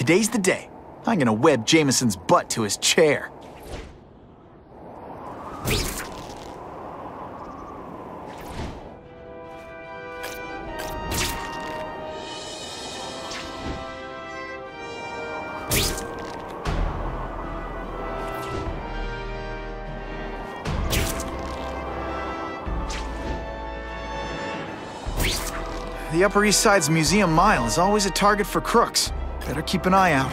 Today's the day. I'm gonna web Jameson's butt to his chair. The Upper East Side's Museum Mile is always a target for crooks. Better keep an eye out.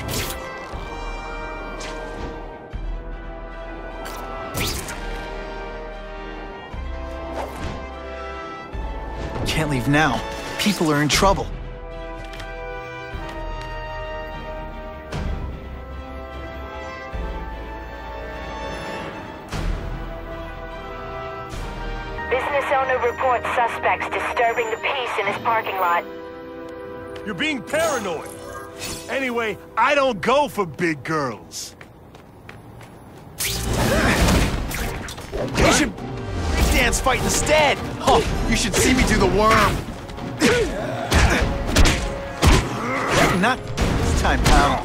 Can't leave now. People are in trouble. Business owner reports suspects disturbing the peace in his parking lot. You're being paranoid. Anyway, I don't go for big girls. You should dance fight instead. Oh, you should see me do the worm. Not this time, pal.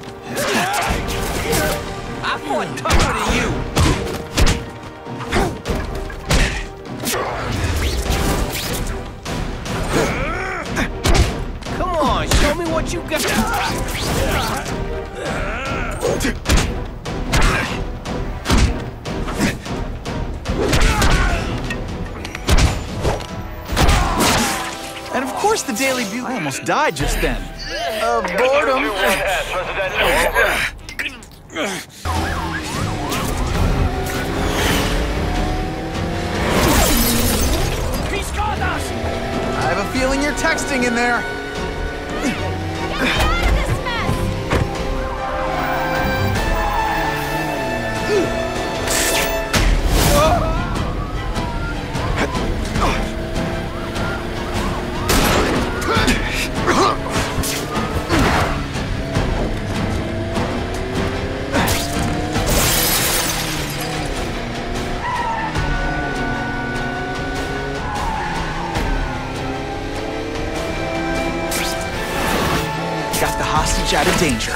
I fought tougher than you. Come on, show me what you got. And of course the Daily Bugle. I almost died just then. Boredom. He's got us! I have a feeling you're texting in there. Got the hostage out of danger.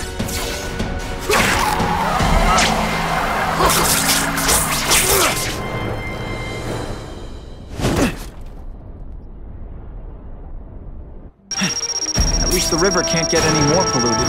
At least the river can't get any more polluted.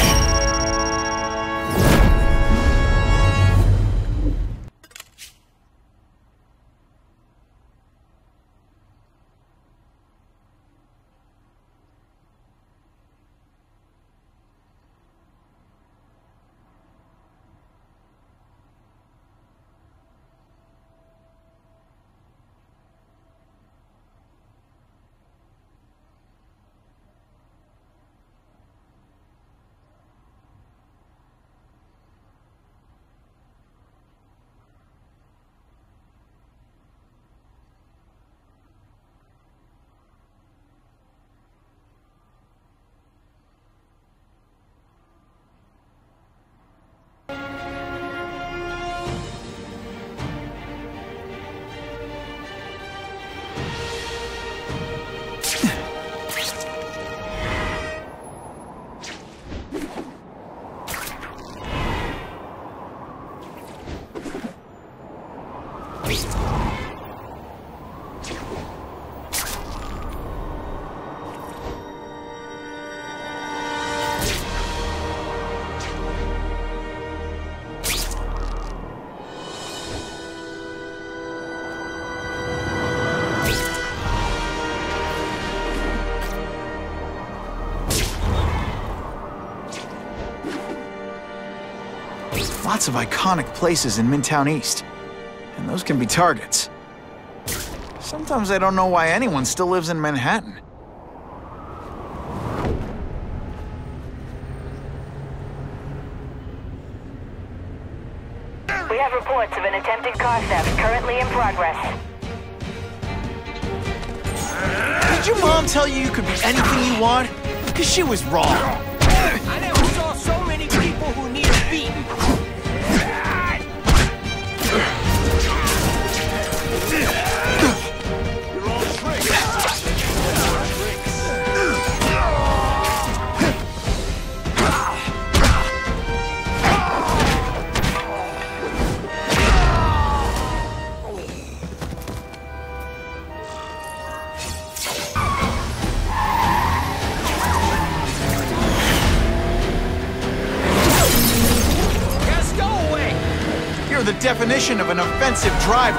Lots of iconic places in Midtown East, and those can be targets. Sometimes I don't know why anyone still lives in Manhattan. We have reports of an attempted car theft currently in progress. Did your mom tell you you could be anything you want? Because she was wrong. I never saw so many people who need a beating. You're the definition of an offensive driver.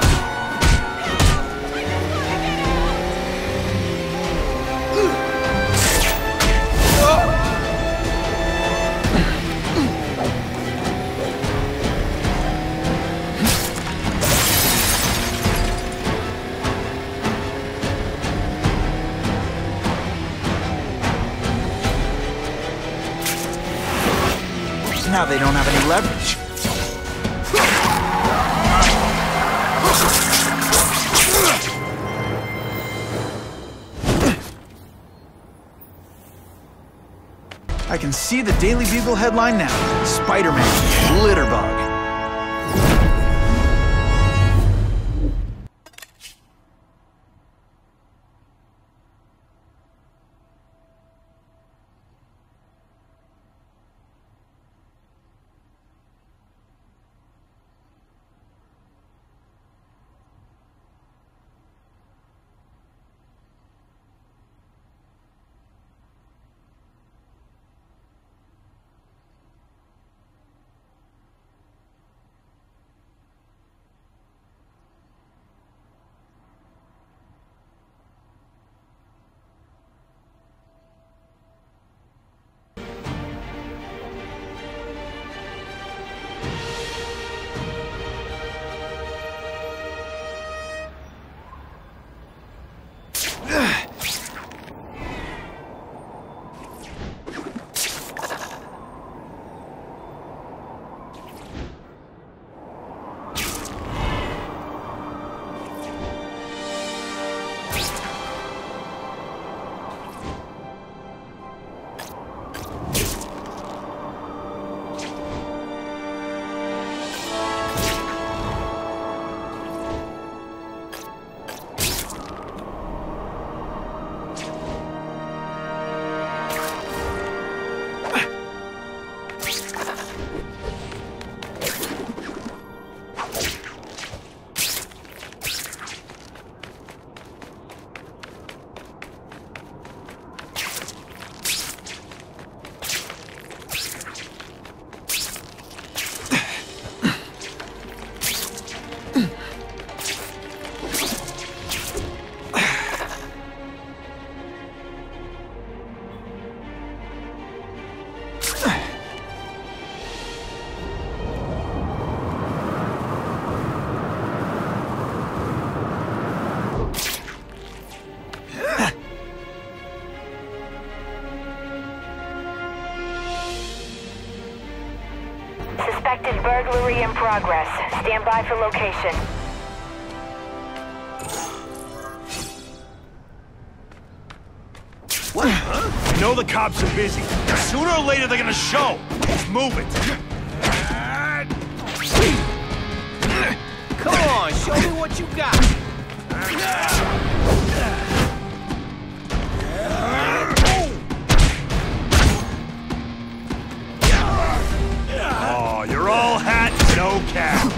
Now they don't have any leverage. I can see the Daily Bugle headline now. Spider-Man, Litterbug. Suspected burglary in progress. Stand by for location. What? Huh? I know the cops are busy. Sooner or later they're gonna show. Let's move it. Come on, show me what you got. Oh, you're all hat, no cap.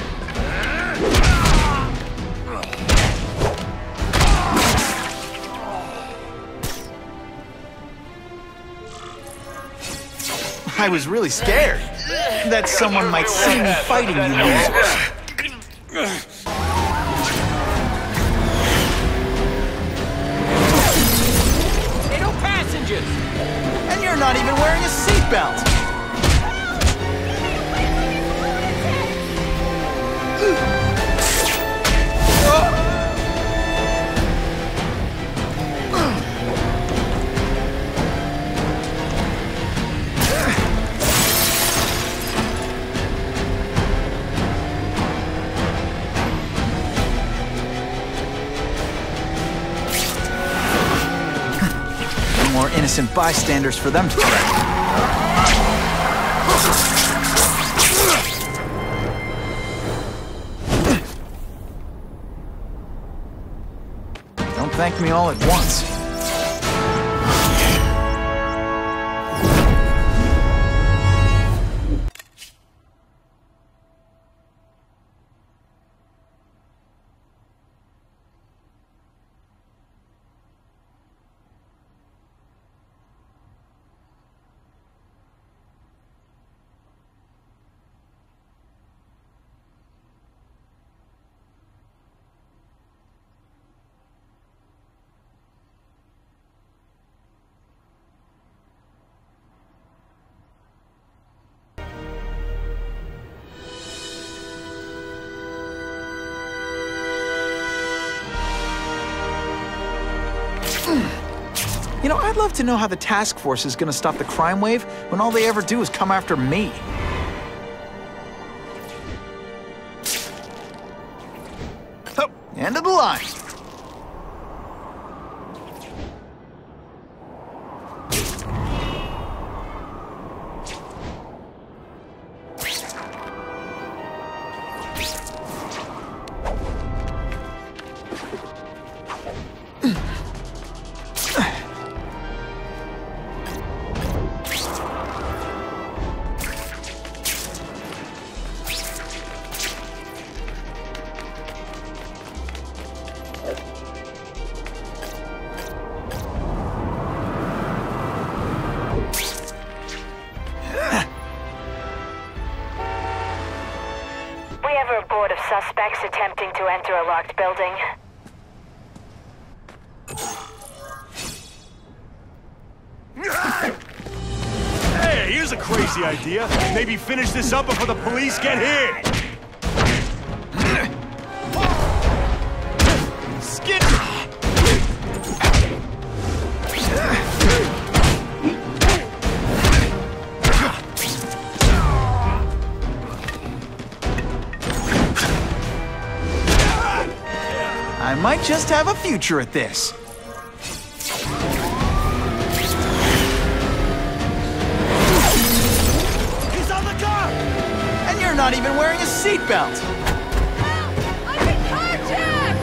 I was really scared that someone might see me fighting you losers. Hey, no passengers! And you're not even wearing a seatbelt! More innocent bystanders for them to threaten. Don't thank me all at once. You know, I'd love to know how the task force is gonna stop the crime wave when all they ever do is come after me. Oh, end of the line. Suspects attempting to enter a locked building. Hey, here's a crazy idea. Maybe finish this up before the police get here. Skid! I might just have a future at this. He's on the car! And you're not even wearing a seatbelt! I'm in contact!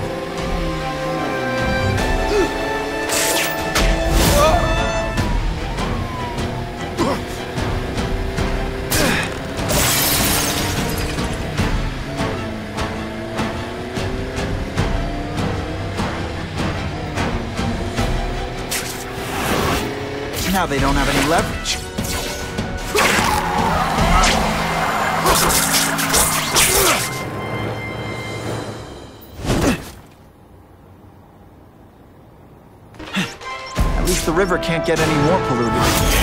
Now they don't have any leverage. At least the river can't get any more polluted.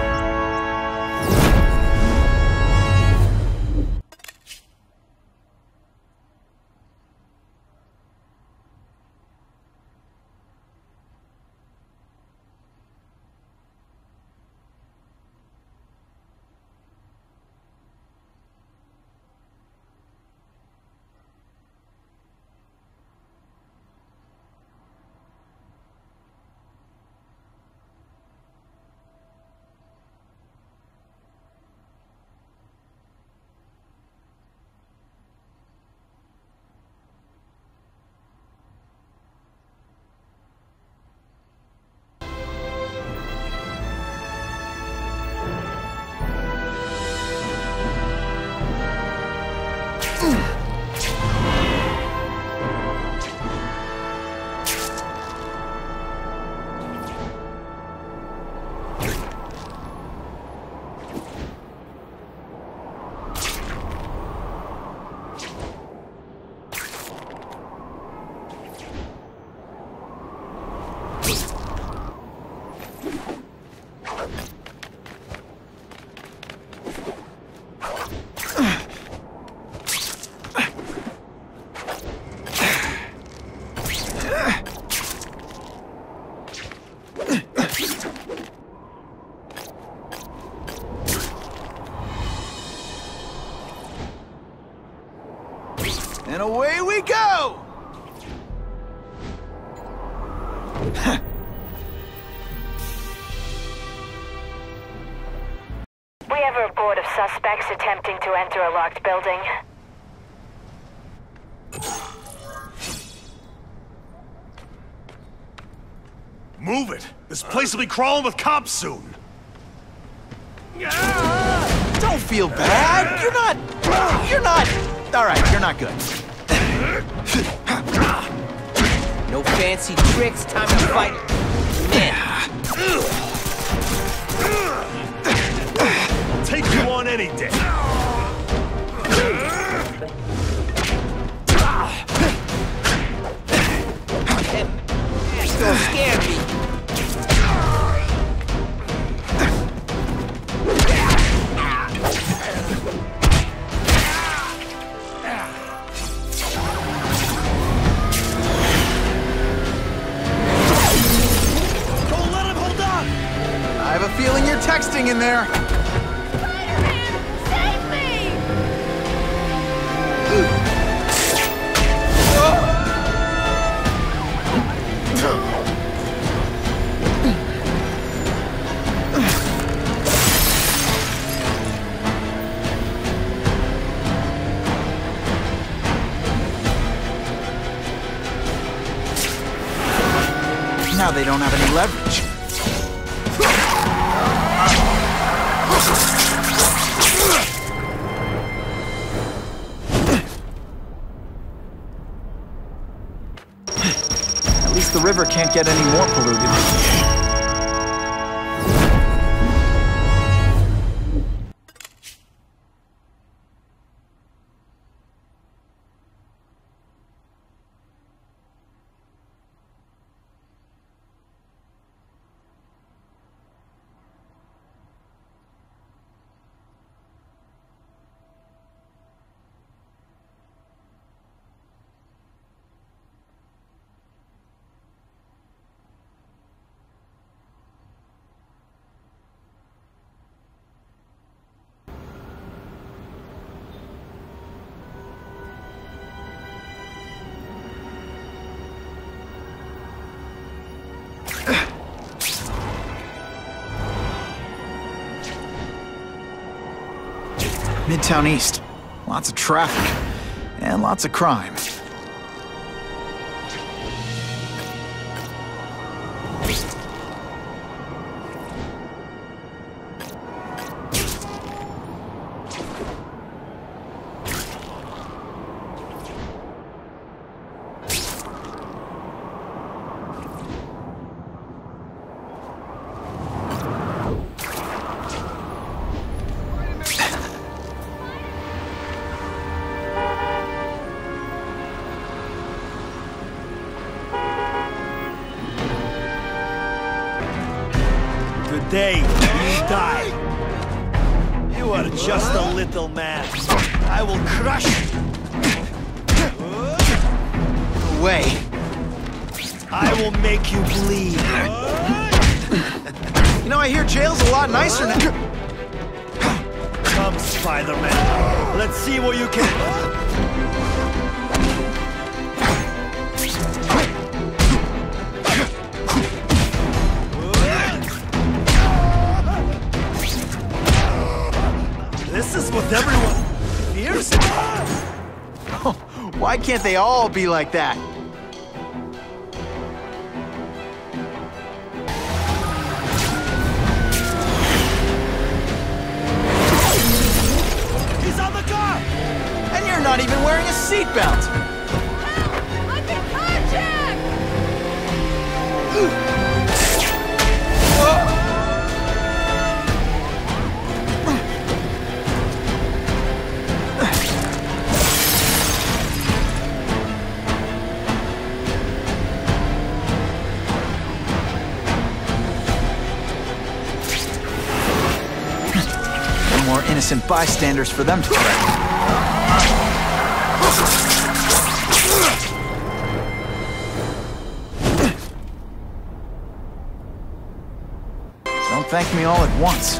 And away we go! We have a report of suspects attempting to enter a locked building. Move it! This place will be crawling with cops soon! Don't feel bad! You're not... Alright, you're not good. No fancy tricks, time to fight. Man. I'll take you on any day. Don't scare me. Don't let him hold hang in there. Spider-Man, save me! Now they don't have any leverage. At least the river can't get any more polluted. Midtown East. Lots of traffic. And lots of crime. Today, you die. You are just a little man. I will crush you. Away. I will make you bleed. You know, I hear jail's a lot nicer now. Come, Spider-Man. Let's see what you can... This is what everyone fears. Why can't they all be like that? He's on the car! And you're not even wearing a seatbelt! I've been hijacked! More innocent bystanders for them to threaten. Don't thank me all at once.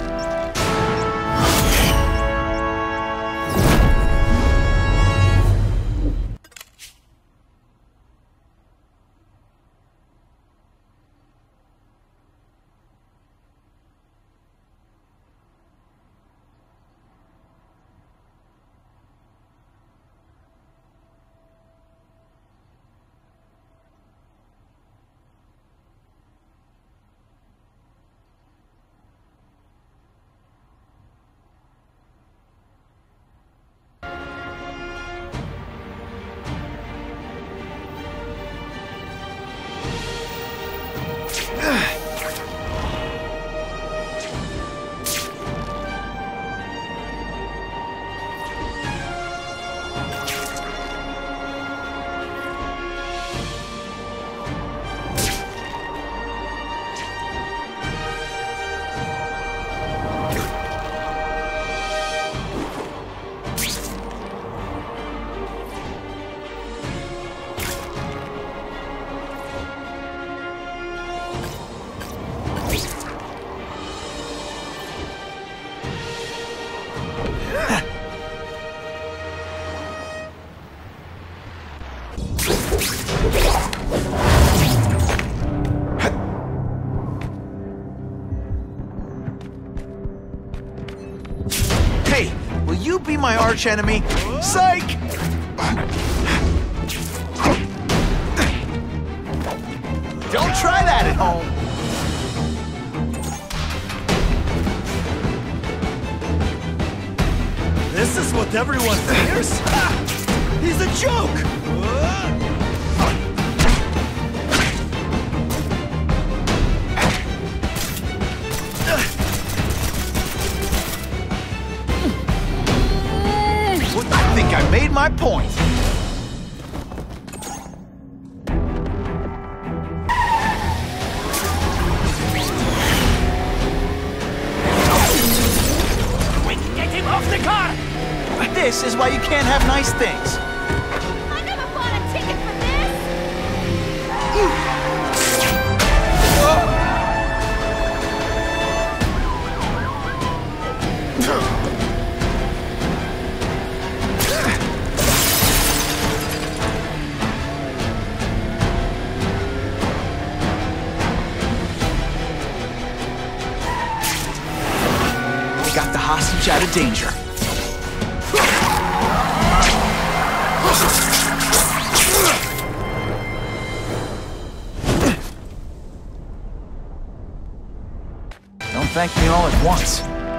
Hey, will you be my arch enemy? Psych! Don't try that at home. This is what everyone fears? He's a joke! I think I made my point. Get him off the car! This is why you can't have nice things. I never bought a ticket for this! Got the hostage out of danger. Don't thank me all at once.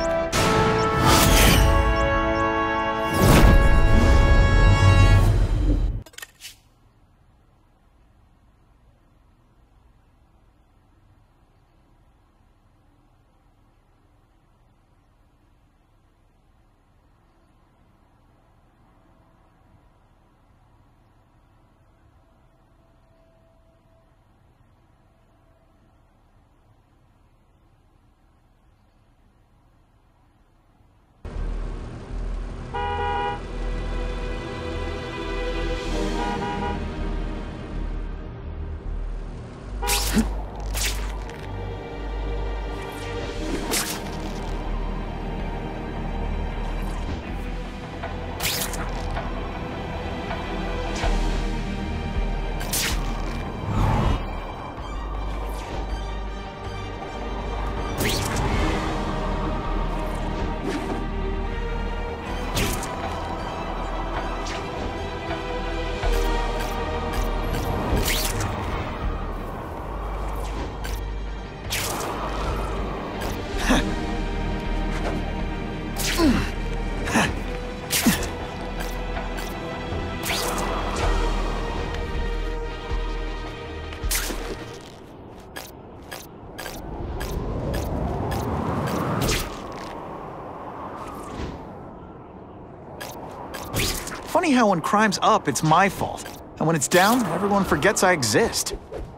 Funny how when crime's up, it's my fault. And when it's down, everyone forgets I exist.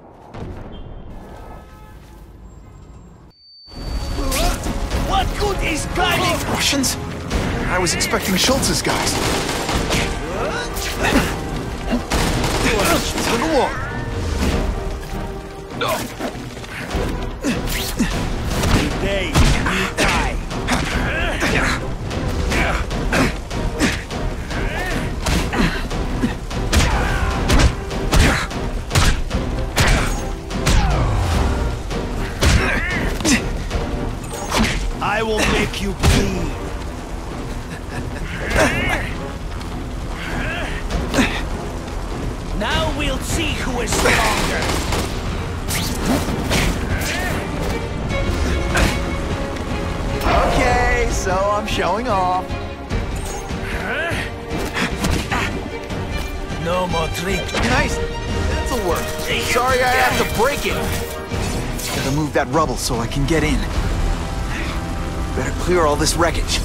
What good is climbing? Russians? I was expecting Schultz's guys. Tug of war. Today, you die. I will make you bleed. Now we'll see who is stronger. Okay, so I'm showing off. No more trick. Nice. This'll work. Sorry I have to break it. Gotta move that rubble so I can get in. Better clear all this wreckage.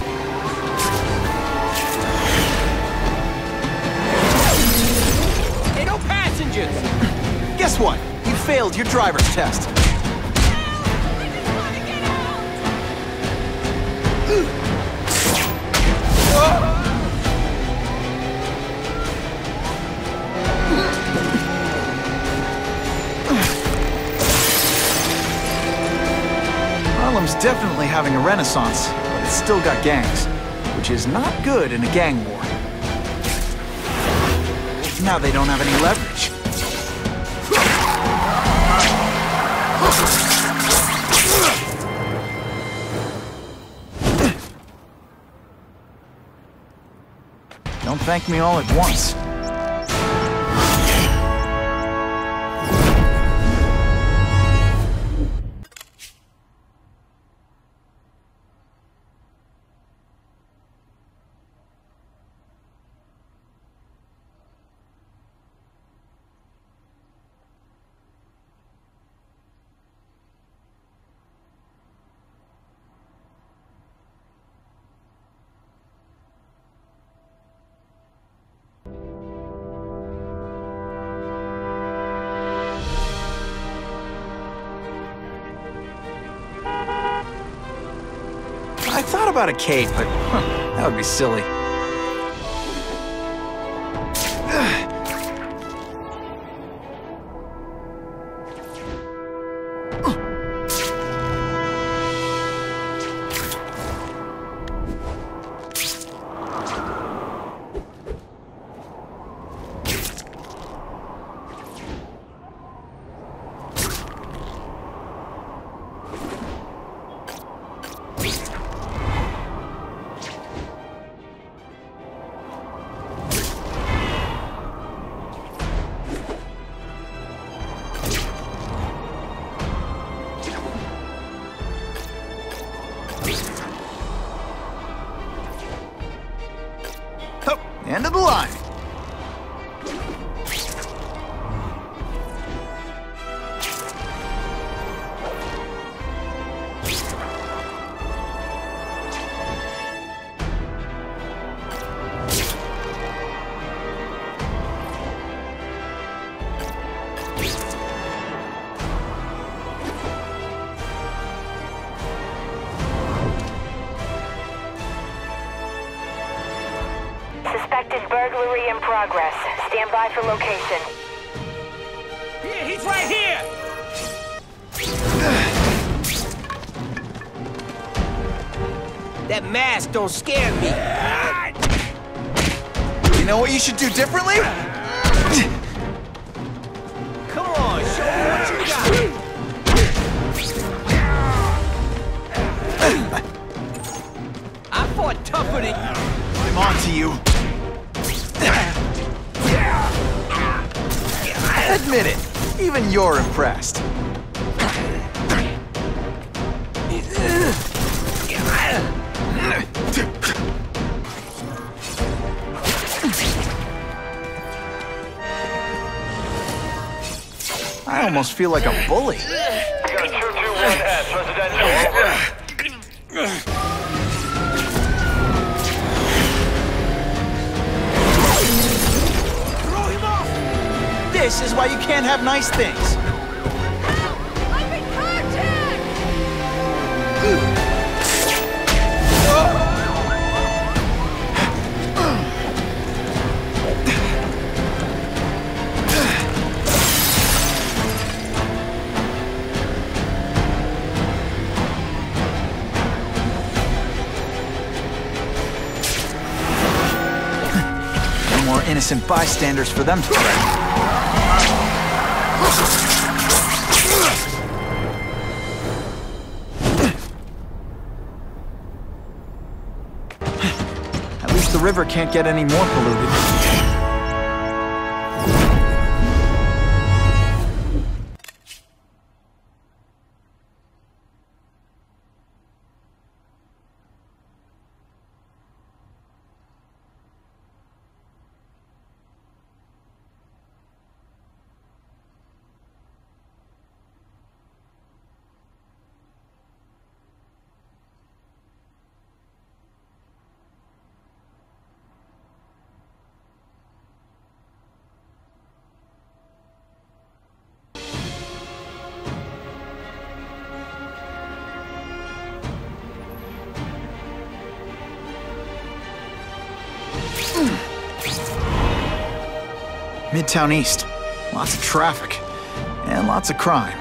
Hey, no passengers! Guess what? You failed your driver's test. Harlem's definitely having a renaissance, but it's still got gangs, which is not good in a gang war. Now they don't have any leverage. Don't thank me all at once. I thought about a cave, but that would be silly. Oh, end of the line. Suspected burglary in progress. Stand by for location. Here, he's right here! That mask don't scare me. You know what you should do differently? Come on, show me what you got. I fought tougher than you. I'm on to you. Admit it, even you're impressed. I almost feel like a bully. Got 221S, residential, over. This is why you can't have nice things. I'm in contact! No more innocent bystanders for them to threaten. At least the river can't get any more polluted. Midtown East. Lots of traffic. And lots of crime.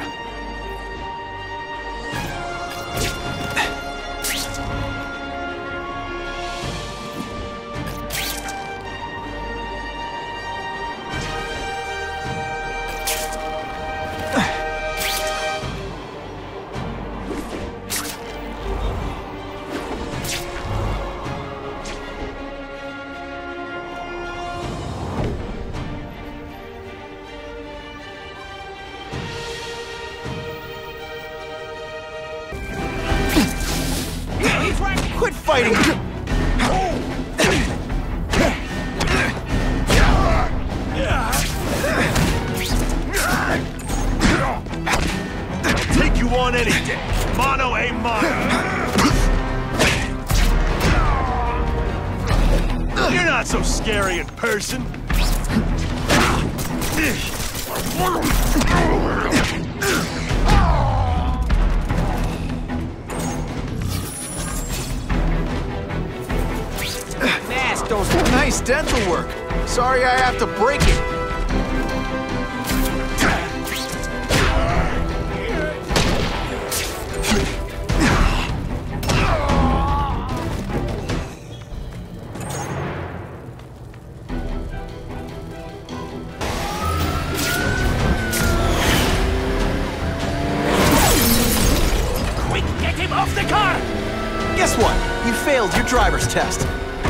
Quit fighting! Take you on any day. Mano a mano. You're not so scary in person. Nice dental work. Sorry I have to break it. Quick, get him off the car! Guess what? You failed your driver's test.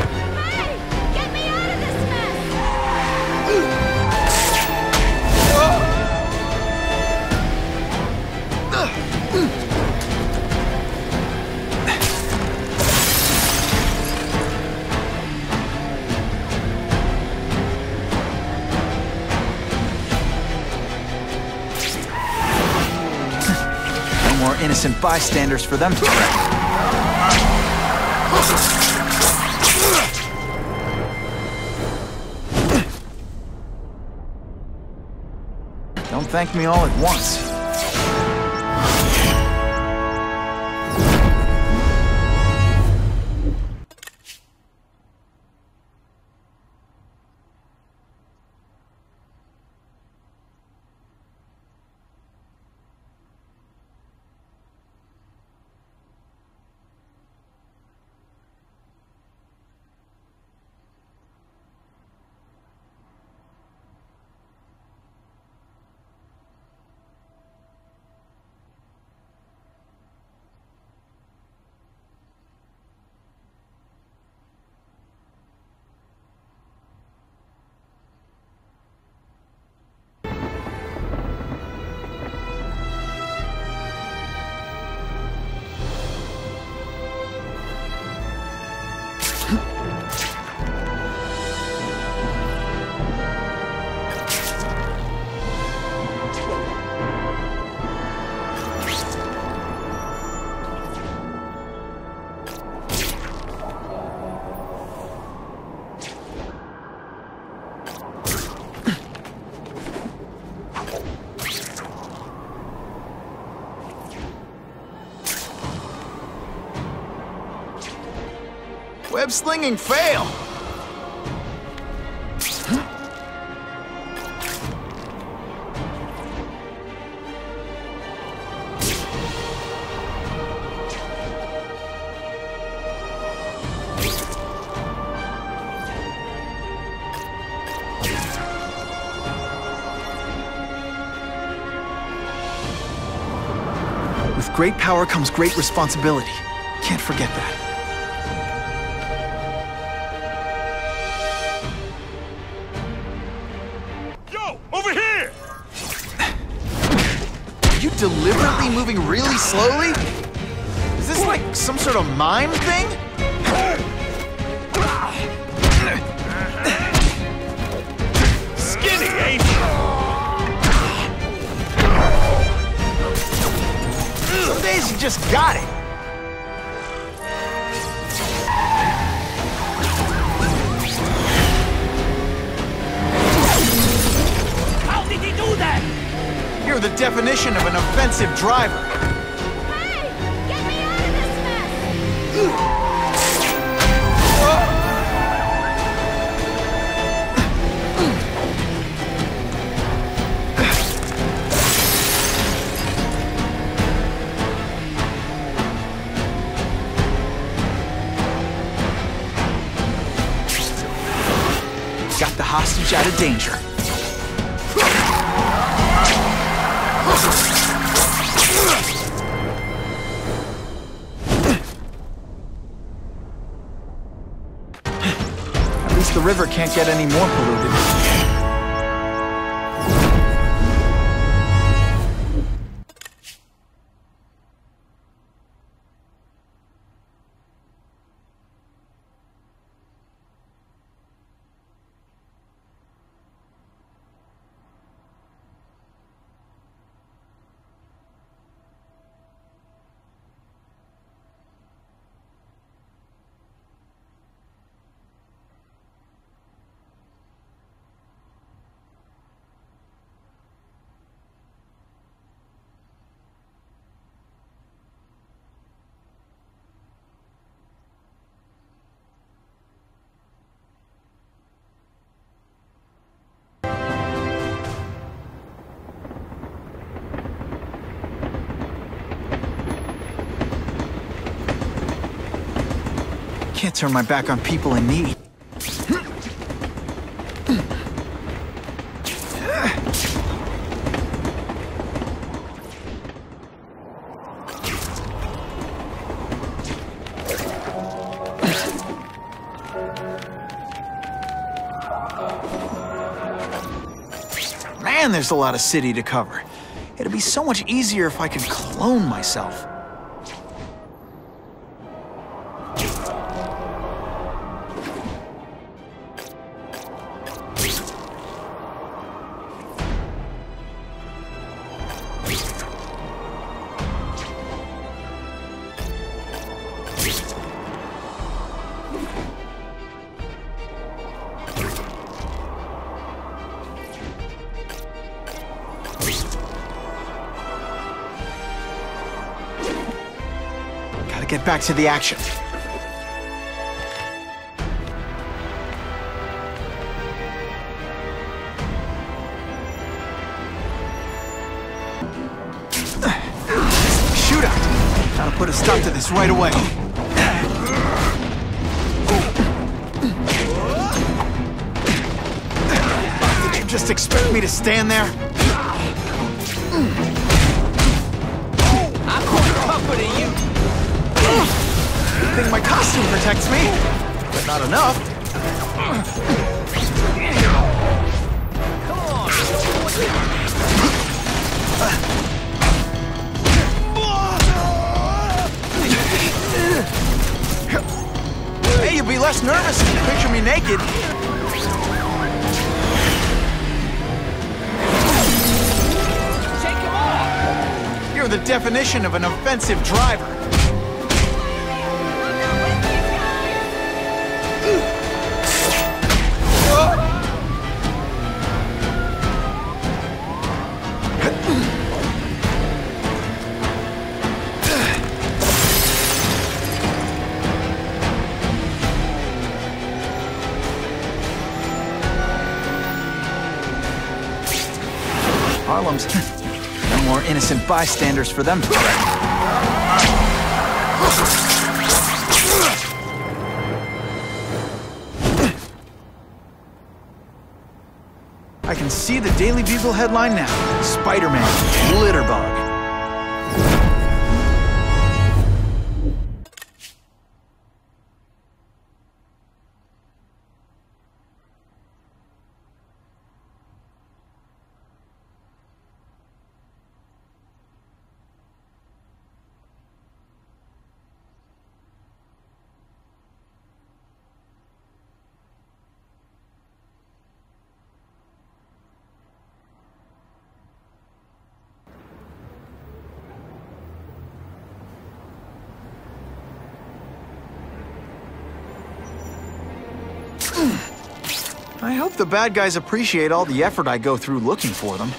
No more innocent bystanders for them to threaten. Don't thank me all at once. Web slinging fail! With great power comes great responsibility. Can't forget that. Over here! Are you deliberately moving really slowly? Is this like some sort of mime thing? Skinny, ain't you? Some days you just got it. You're the definition of an offensive driver. Hey! Get me out of this mess! Got the hostage out of danger. At least the river can't get any more polluted. Can't turn my back on people in need. Man, there's a lot of city to cover. It'd be so much easier if I could clone myself. Get back to the action. Shootout. Gotta put a stop to this right away. Did you just expect me to stand there? I'm more tougher than you. I think my costume protects me, but not enough. Hey, you'll be less nervous if you picture me naked. Take him off! You're the definition of an offensive driver. Harlem's no more innocent bystanders for them to correct. I can see the Daily Bugle headline now. Spider-Man, Litterbug. I hope the bad guys appreciate all the effort I go through looking for them.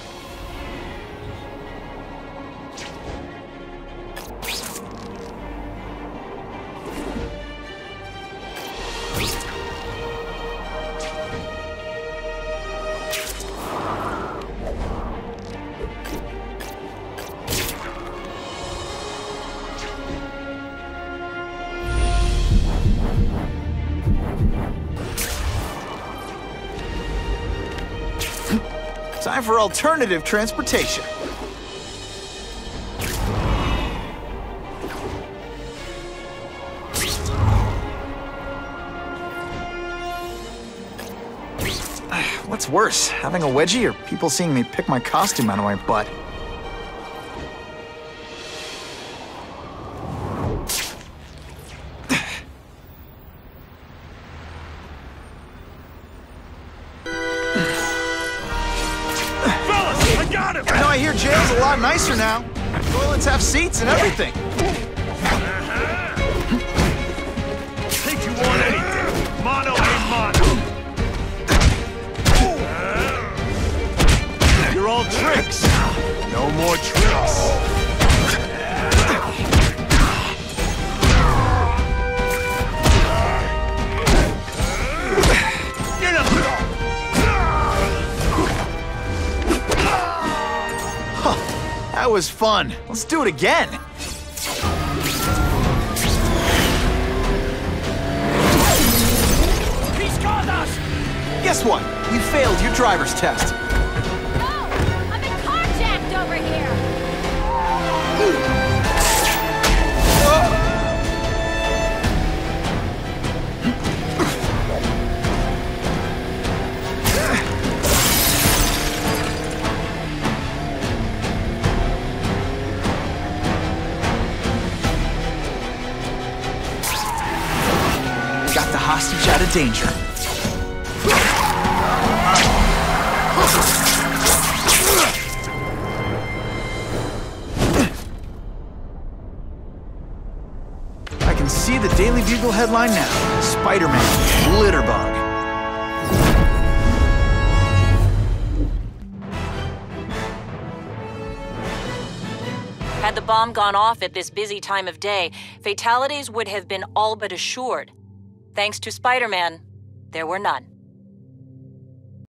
Time for alternative transportation. What's worse, having a wedgie or people seeing me pick my costume out of my butt? I hear jail's a lot nicer now. Toilets have seats and everything. Think you want anything? Mono ain't mono. You're all tricks. No more tricks. That was fun. Let's do it again. Guess what? You failed your driver's test. No! I've been carjacked over here! Got the hostage out of danger. I can see the Daily Bugle headline now. Spider-Man, Litterbug. Had the bomb gone off at this busy time of day, fatalities would have been all but assured. Thanks to Spider-Man, there were none.